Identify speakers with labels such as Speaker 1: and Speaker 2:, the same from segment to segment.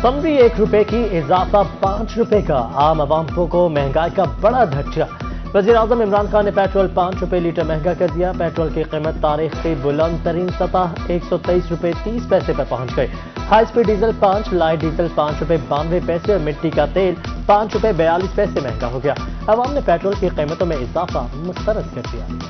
Speaker 1: Summary 1 रुपए की इजाफा 5 रुपए का, आम आवाम को महंगाई का बड़ा झटका। वज़ीर-ए-आज़म इमरान खान ने पेट्रोल 5 रुपए लीटर महंगा कर दिया। पेट्रोल की कीमत तारीख की बुलंद तरीन सतह 123 रुपए 30 पैसे पर पहुंच गई। High speed diesel 5, light diesel 5 रुपए 92 पैसे और मिट्टी का तेल 5 रुपए 42 पैसे महंगा हो गया। अवाम ने पेट्रोल की कीमतों में इजाफा मुस्तरद कर दिया।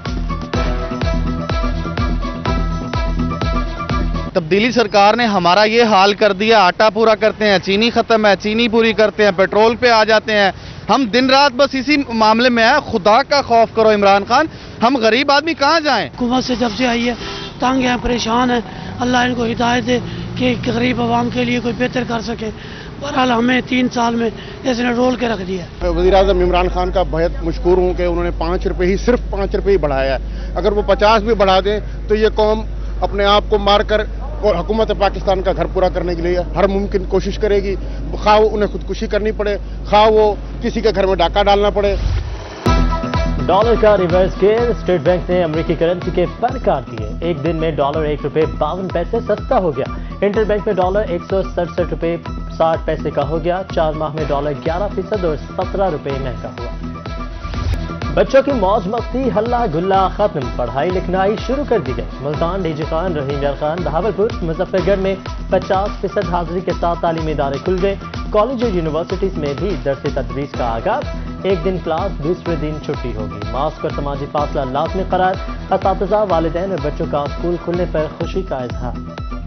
Speaker 2: तब्दीली सरकार ने हमारा ये हाल कर दिया, आटा पूरा करते हैं, चीनी खत्म है, चीनी पूरी करते हैं, पेट्रोल पे आ जाते हैं। हम दिन रात बस इसी मामले में हैं। खुदा का खौफ करो इमरान खान, हम गरीब आदमी कहाँ जाएं?
Speaker 3: हुकूमत से जब से आई है तंग हैं, परेशान है। अल्लाह इनको हिदायत दे कि गरीब आवाम के लिए कोई बेहतर कर सके। बहरहाल हमें 3 साल में इसने रोल के रख दिया।
Speaker 4: वज़ीर-ए-आज़म इमरान खान का बहुत मशकूर हूँ कि उन्होंने 5 रुपए ही, सिर्फ 5 रुपए ही बढ़ाया है। अगर वो 50 भी बढ़ा दें तो ये कौम अपने आप को मार कर और हुकूमत पाकिस्तान का घर पूरा करने के लिए हर मुमकिन कोशिश करेगी। खा वो उन्हें खुदकुशी करनी पड़े, खा वो किसी के घर में डाका डालना पड़े।
Speaker 1: डॉलर का रिवर्स गेयर, स्टेट बैंक ने अमेरिकी करेंसी के पर काट दिए। एक दिन में डॉलर 1 रुपए 52 पैसे सस्ता हो गया। इंटर बैंक में डॉलर 167 रुपए 60 पैसे का हो गया। 4 माह में डॉलर 11% और 17 रुपए महंगा हुआ। बच्चों की मौज मस्ती हल्ला गुल्ला खत्म, पढ़ाई लिखाई शुरू कर दी गई। मुल्तान, डीजी खान, रहीम खान, बहावलपुर, मुजफ्फरगढ़ में 50% हाजिरी के साथ तालीमी इदारे खुल गए। कॉलेज और यूनिवर्सिटीज में भी दर्स तदरीस का आगाज। एक दिन क्लास, दूसरे दिन छुट्टी होगी। मास्क और समाजी फासला लाजमी करार। असातिज़ा, वालिदैन और बच्चों का स्कूल खुलने पर खुशी का इजहार।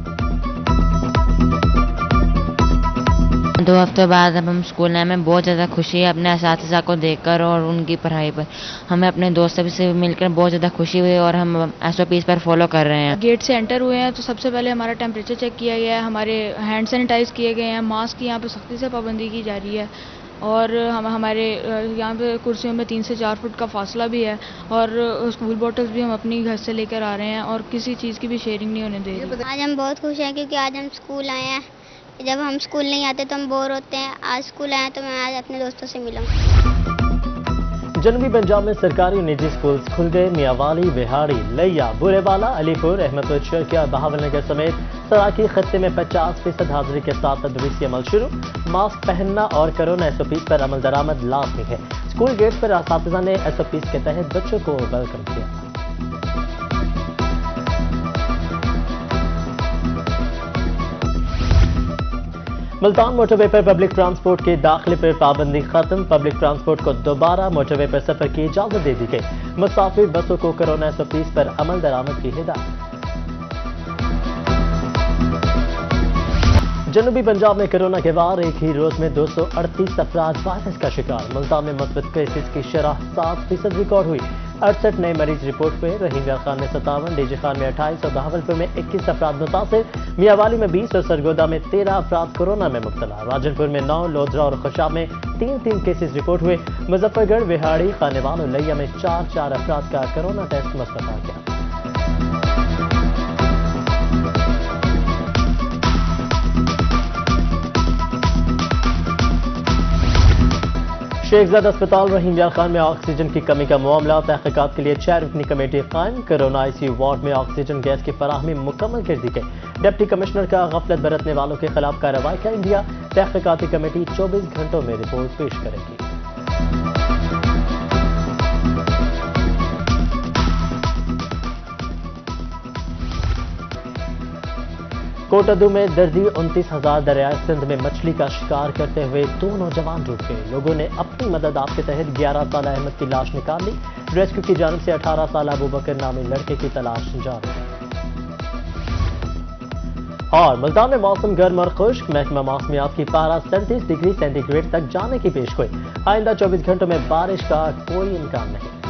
Speaker 5: 2 हफ्ते बाद अब हम स्कूल आए, हमें बहुत ज़्यादा खुशी है अपने असातिज़ा को देखकर और उनकी पढ़ाई पर। हमें अपने दोस्तों से मिलकर बहुत ज़्यादा खुशी हुई और हम SOPs पर फॉलो कर रहे हैं।
Speaker 6: गेट से एंटर हुए हैं तो सबसे पहले हमारा टेम्परेचर चेक किया गया है, हमारे हैंड सैनिटाइज किए गए हैं, मास्क की यहाँ पे सख्ती से पाबंदी की जा रही है और हमारे यहाँ पे कुर्सियों में 3 से 4 फुट का फासला भी है और स्कूल बॉटल्स भी हम अपनी घर से लेकर आ रहे हैं और किसी चीज़ की भी शेयरिंग नहीं होने दे रही।
Speaker 7: आज हम बहुत खुश हैं क्योंकि आज हम स्कूल आए हैं। जब हम स्कूल नहीं आते तो हम बोर होते हैं। आज स्कूल आए तो मैं आज अपने दोस्तों से मिला।
Speaker 1: जनूबी पंजाब में सरकारी और निजी स्कूल खुल गए। मियांवाली, बिहाड़ी, लैया, बुरेवाला, अलीपुर, अहमदपुर, शर्किया, बहावलनगर समेत सराकी खत्ते में 50% हाजिरी के साथ तदरीसी अमल शुरू। मास्क पहनना और कोरोना SOPs पर अमल दरामद लाजमी है। स्कूल गेट पर असातिज़ा ने SOPs के तहत बच्चों को वेलकम किया। मुल्तान मोटरवे पर पब्लिक ट्रांसपोर्ट के दाखिले पर पाबंदी खत्म। पब्लिक ट्रांसपोर्ट को दोबारा मोटरवे पर सफर की इजाजत दे दी गई। मुसाफिर बसों को कोरोना SOPs पर अमल दरामद की हिदायत। जनूबी पंजाब में कोरोना के बाद एक ही रोज में 238 अफराद वायरस का शिकार। मुल्तान में मुस्बत केसेस की शरह 7% रिकॉर्ड हुई। 68 नए मरीज रिपोर्ट हुए। रहीम खान में 57, डीजी खान में 28 और बहावलपुर में 21 अफराद मुतासिर। मियांवाली में 20 और सरगोदा में 13 अफराद कोरोना में मुब्तला। राजनपुर में 9, लोधरा और खुशाब में 3 केसेस रिपोर्ट हुए। मुजफ्फरगढ़, बिहाड़ी, खानेवाल और लैया में 4 अफराद का कोरोना टेस्ट मुस्बत आ गया। शेखजाद अस्पताल रहीम खान में ऑक्सीजन की कमी का मामला। तहकीकात के लिए 4 रुकनी कमेटी कायम। कोरोना ICU वार्ड में ऑक्सीजन गैस की फराहमी मुकम्मल कर दी गई। डिप्टी कमिश्नर का गफलत बरतने वालों के खिलाफ कार्रवाई का इंदिया। तहकीकाती कमेटी 24 घंटों में रिपोर्ट पेश करेगी। कोटद्दू में दर्जी 29,000 दरियाए सिंध में मछली का शिकार करते हुए 2 नौजवान डूब गए। लोगों ने अपनी मदद आप के तहत 11 साल अहमद की लाश निकाल ली। रेस्क्यू की जानिब से 18 साल अबू बकर नामी लड़के की तलाश जारी है। और मुल्तान में मौसम गर्म और खुश्क। महकमा मौसमियात की पारा 37 डिग्री सेंटीग्रेड तक जाने की पेशगोई। आइंदा 24 घंटों में बारिश का कोई इम्कान नहीं।